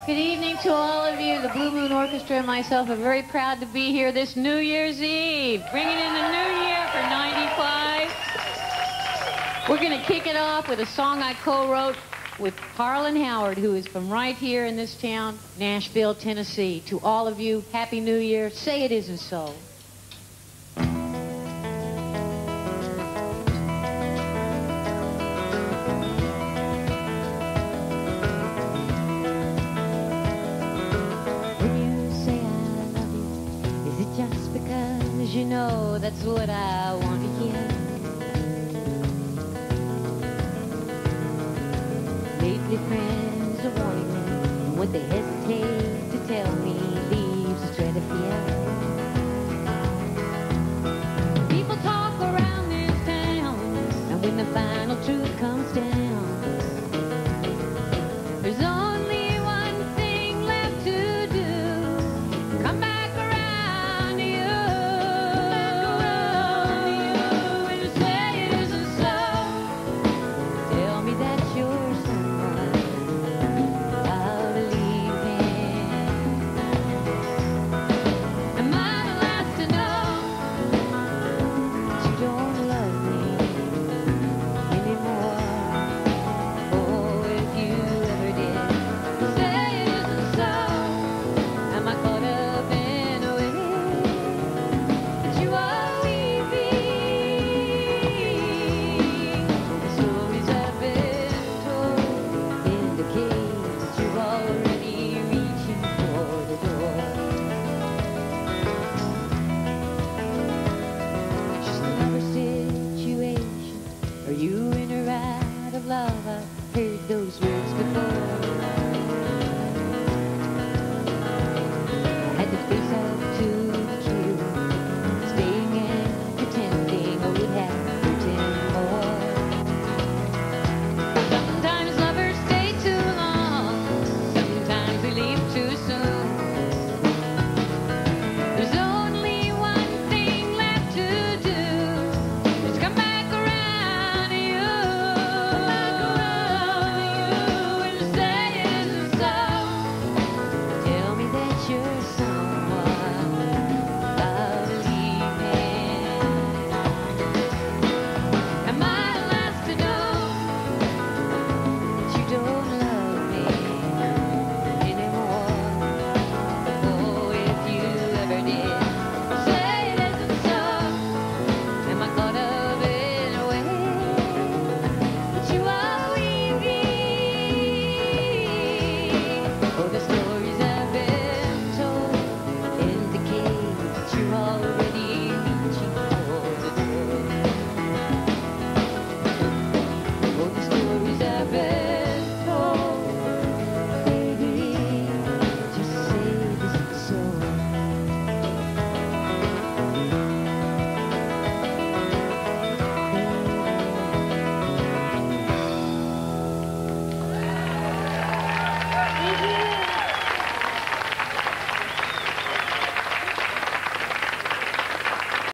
Good evening to all of you. The Blue Moon Orchestra and myself are very proud to be here this New Year's Eve, bringing in the new year for '95. We're going to kick it off with a song I co-wrote with Harlan Howard, who is from right here in this town, Nashville, Tennessee. To all of you, Happy New Year. Say it isn't so. Just because you know that's what I want to hear. Lately friends are warning me, and would they hesitate to tell me